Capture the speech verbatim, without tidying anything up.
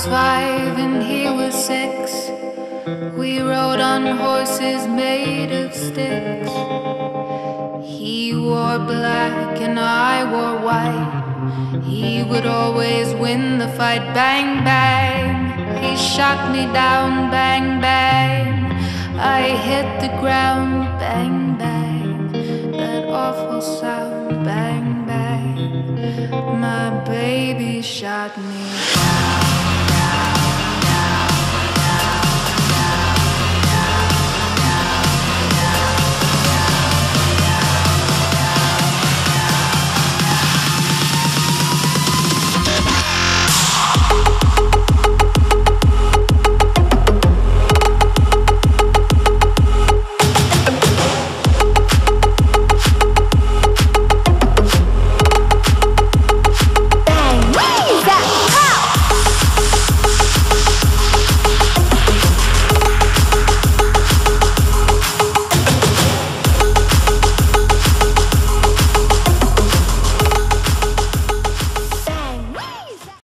was five and he was six. We rode on horses made of sticks. He wore black and I wore white. He would always win the fight. Bang, bang, he shot me down. Bang, bang, I hit the ground. Bang, bang, that awful sound. Bang, bang, my baby shot me down.